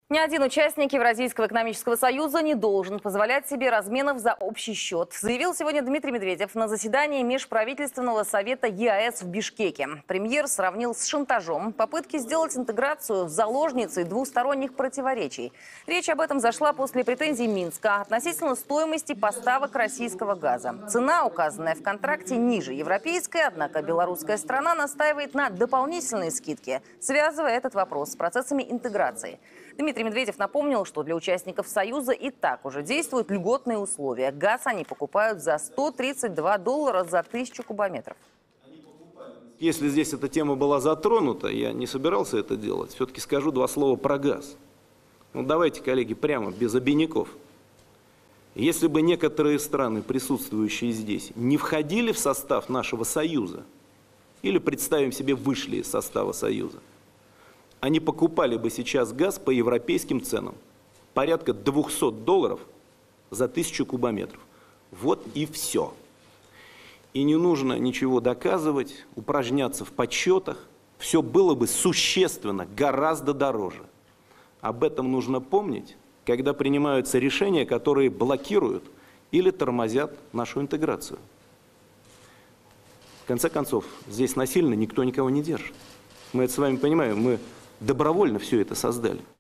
Ни один участник Евразийского экономического союза не должен позволять себе разменов за общий счет, заявил сегодня Дмитрий Медведев на заседании Межправительственного совета ЕАЭС в Бишкеке. Премьер сравнил с шантажом попытки сделать интеграцию заложницей двусторонних противоречий. Речь об этом зашла после претензий Минска относительно стоимости поставок российского газа. Цена, указанная в контракте, ниже европейской, однако белорусская страна настаивает на дополнительные скидки, связывая этот вопрос с процессами интеграции. Дмитрий Медведев напомнил, что для участников Союза и так уже действуют льготные условия. Газ они покупают за $132 за 1000 кубометров. Если здесь эта тема была затронута, я не собирался это делать, все-таки скажу два слова про газ. Ну, давайте, коллеги, прямо, без обиняков. Если бы некоторые страны, присутствующие здесь, не входили в состав нашего Союза, или, представим себе, вышли из состава Союза, они покупали бы сейчас газ по европейским ценам. Порядка $200 за 1000 кубометров. Вот и все. И не нужно ничего доказывать, упражняться в подсчетах. Все было бы существенно, гораздо дороже. Об этом нужно помнить, когда принимаются решения, которые блокируют или тормозят нашу интеграцию. В конце концов, здесь насильно никто никого не держит. Мы это с вами понимаем, мы добровольно все это создали.